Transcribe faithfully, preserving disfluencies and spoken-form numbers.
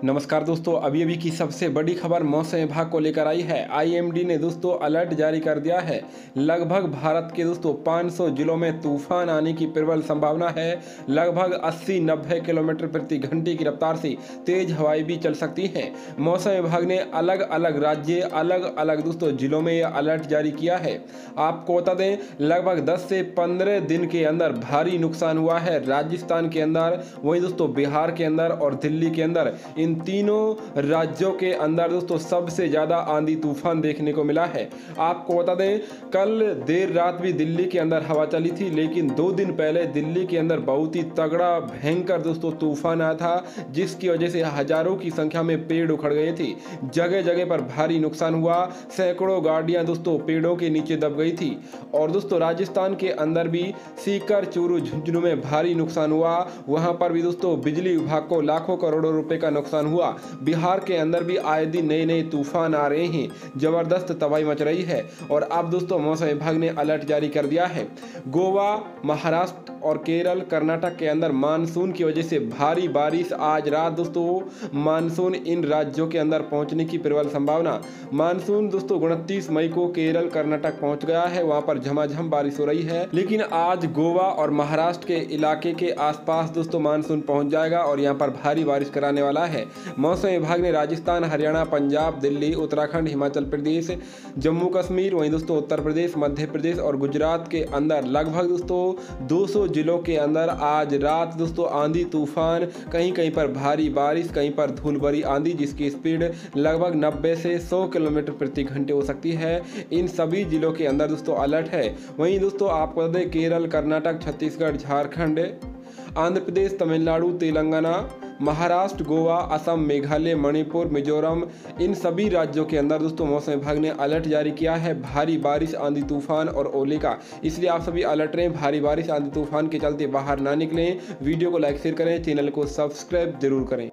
नमस्कार दोस्तों, अभी अभी की सबसे बड़ी खबर मौसम विभाग को लेकर आई है। आई एम डी ने दोस्तों अलर्ट जारी कर दिया है। लगभग भारत के दोस्तों पाँच सौ जिलों में तूफान आने की प्रबल संभावना है। लगभग अस्सी नब्बे किलोमीटर प्रति घंटे की रफ्तार से तेज हवाएं भी चल सकती हैं। मौसम विभाग ने अलग अलग राज्य अलग अलग दोस्तों जिलों में यह अलर्ट जारी किया है। आपको बता दें, लगभग दस से पंद्रह दिन के अंदर भारी नुकसान हुआ है राजस्थान के अंदर, वहीं दोस्तों बिहार के अंदर और दिल्ली के अंदर। इन तीनों राज्यों के अंदर दोस्तों सबसे ज्यादा आंधी तूफान देखने को मिला है। आपको बता दें, कल देर रात भी दिल्ली के अंदर हवा चली थी, लेकिन दो दिन पहले दिल्ली के अंदर बहुत ही तगड़ा भयंकर दोस्तों तूफान आया था, जिसकी वजह से हजारों की संख्या में पेड़ उखड़ गए थे। जगह जगह पर भारी नुकसान हुआ। सैकड़ों गाड़ियां दोस्तों पेड़ों के नीचे दब गई थी। और दोस्तों राजस्थान के अंदर भी सीकर, चूरू, झुंझुनू में भारी नुकसान हुआ। वहां पर भी दोस्तों बिजली विभाग को लाखों करोड़ों रुपए का नुकसान हुआ। बिहार के अंदर भी आए दिन नए नए तूफान आ रहे हैं, जबरदस्त तबाही मच रही है। और अब दोस्तों मौसम विभाग ने अलर्ट जारी कर दिया है। गोवा, महाराष्ट्र और केरल, कर्नाटक के अंदर मानसून की वजह से भारी बारिश। आज रात दोस्तों मानसून इन राज्यों के अंदर पहुंचने की प्रबल संभावना। मानसून दोस्तों उनतीस मई को केरल, कर्नाटक पहुंच गया है। वहां पर झमाझम बारिश हो रही है, लेकिन आज गोवा और महाराष्ट्र के इलाके के आसपास दोस्तों मानसून पहुंच जाएगा और यहां पर भारी बारिश कराने वाला है। मौसम विभाग ने राजस्थान, हरियाणा, पंजाब, दिल्ली, उत्तराखंड, हिमाचल प्रदेश, जम्मू कश्मीर, वहीं दोस्तों उत्तर प्रदेश, मध्य प्रदेश और गुजरात के अंदर लगभग दोस्तों दो सौ जिलों के अंदर आज रात दोस्तों आंधी तूफान, कहीं कहीं पर भारी बारिश, कहीं पर धूल भरी आंधी जिसकी स्पीड लगभग नब्बे से सौ किलोमीटर प्रति घंटे हो सकती है। इन सभी जिलों के अंदर दोस्तों अलर्ट है। वहीं दोस्तों आपको बता दें, केरल, कर्नाटक, छत्तीसगढ़, झारखंड, आंध्र प्रदेश, तमिलनाडु, तेलंगाना, महाराष्ट्र, गोवा, असम, मेघालय, मणिपुर, मिजोरम, इन सभी राज्यों के अंदर दोस्तों मौसम विभाग ने अलर्ट जारी किया है भारी बारिश, आंधी तूफान और ओले का। इसलिए आप सभी अलर्ट रहें। भारी बारिश, आंधी तूफान के चलते बाहर ना निकलें। वीडियो को लाइक शेयर करें, चैनल को सब्सक्राइब जरूर करें।